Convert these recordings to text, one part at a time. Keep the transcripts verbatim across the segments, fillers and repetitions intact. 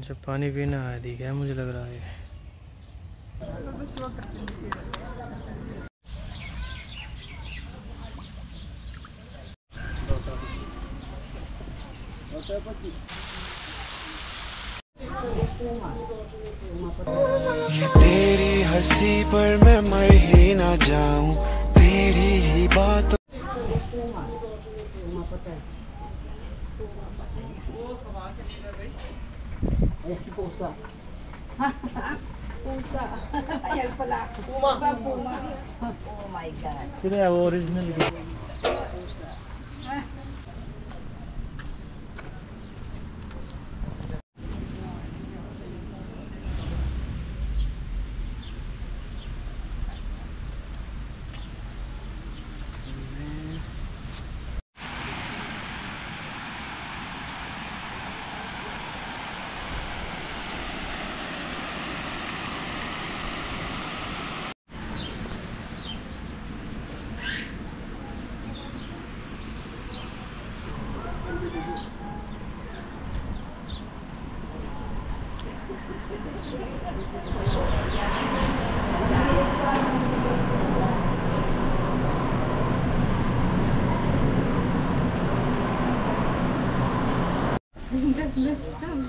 अच्छा पानी पीना है दी क्या मुझे लग रहा है। ये तेरी हंसी पर मैं मर ही ना जाऊं, तेरी ही बात। Pusa. Pusa. Ayan pala. Puma. Puma. Oh my God. किधर है वो original? Pusa. Das ist schön.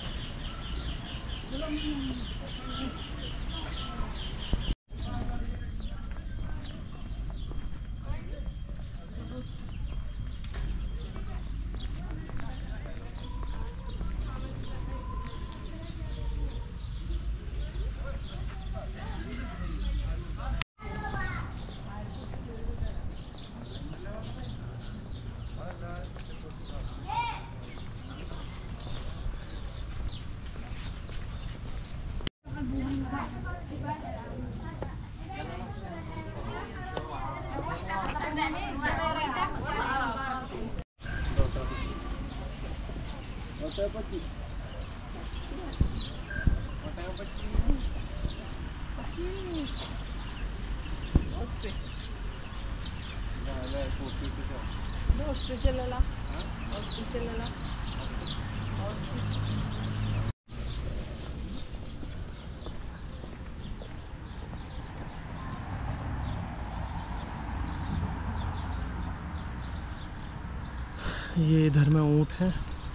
ये इधर में ऊँट है।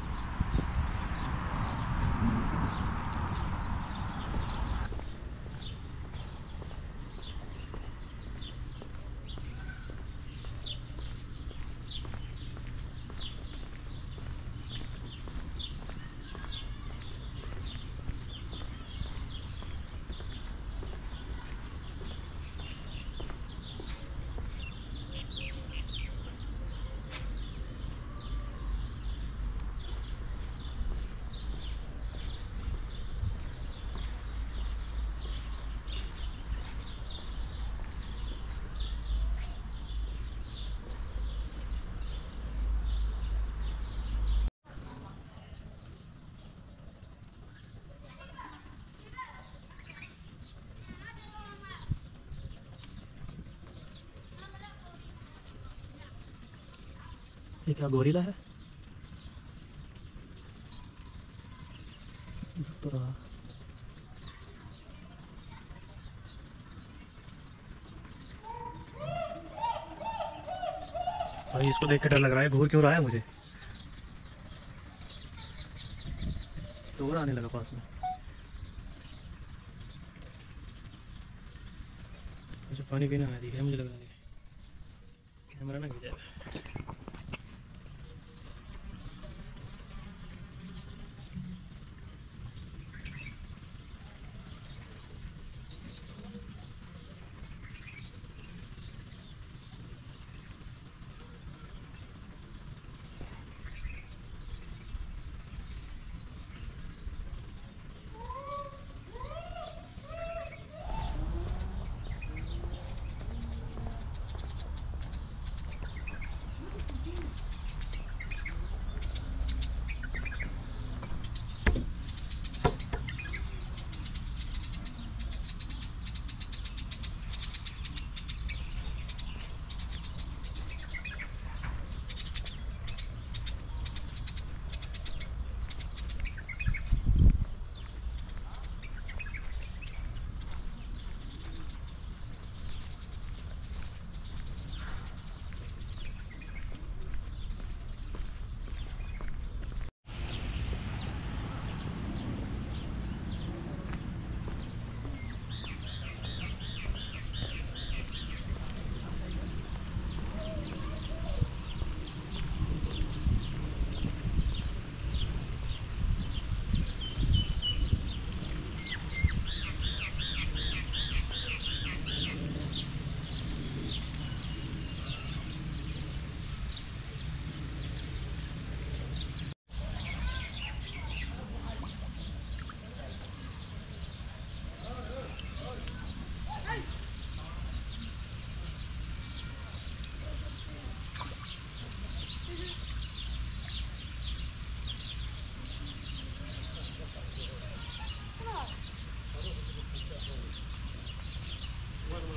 ये क्या गोरिल्ला है? तो रहा। भाई इसको देख के डर लग रहा है। घूर क्यों रहा है मुझे? तो आने लगा पास में। मुझे पानी पीना है दिखा मुझे लग रहा है। कैमरा ना गिर जाएगा।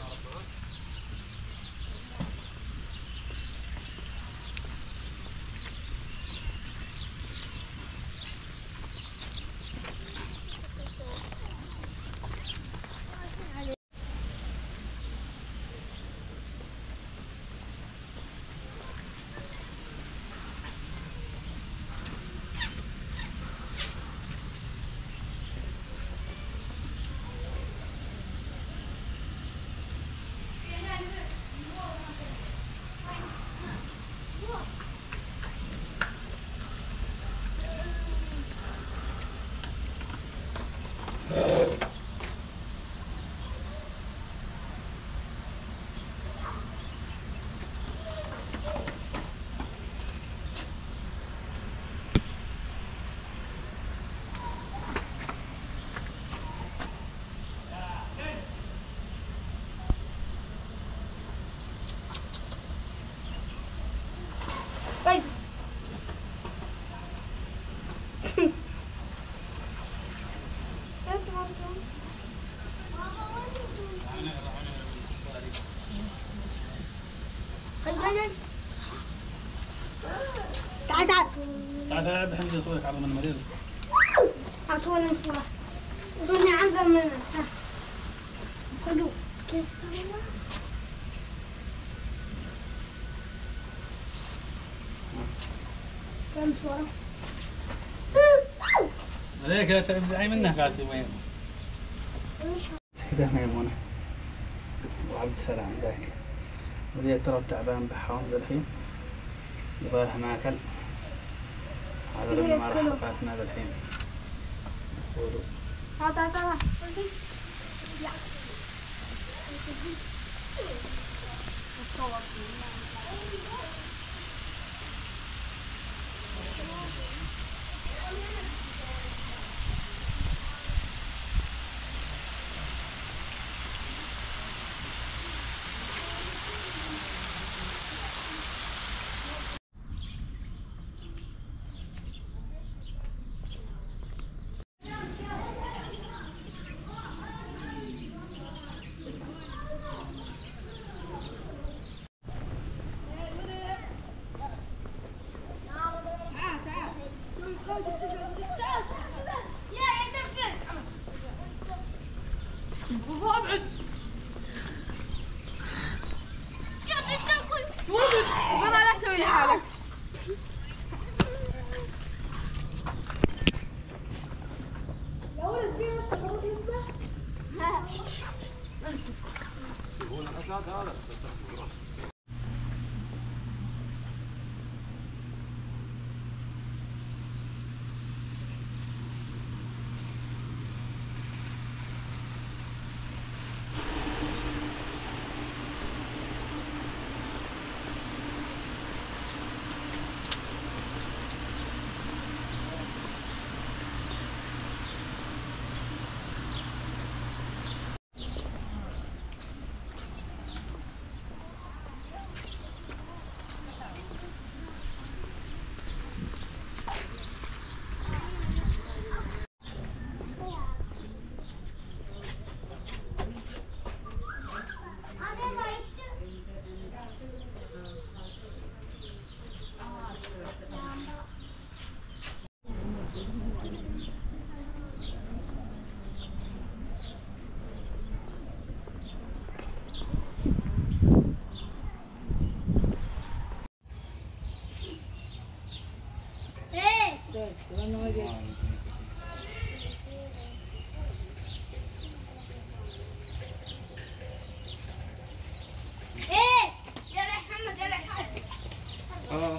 تعال تعال تعال تعال بحمد صورك على من مريض. أصور نصورة الدنيا عندها من خذوا كسرنا كم صورة عليك لا تبزعي منه قالت وين كده احنا يبغونه وعبد السلام ذاك وليه ترى تعبان بحاول الحين يبغى لها ماكل هذا اللي ما راح فاتنا الحين تعال تعال تعال ابعد يا اخي تاكل ولد برا لا تسوي لي حالك يا ولد في مستقبل يسمع هو الحساد هذا ايه يلا محمد يلا حاج اه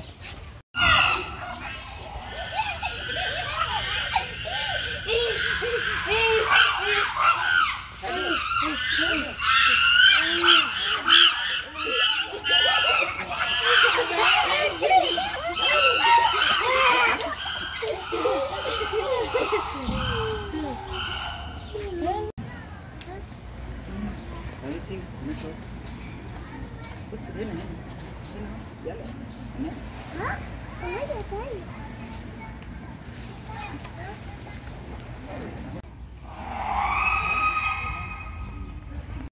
بص هنا هنا هنا يلا هنا ها؟ هيا طيب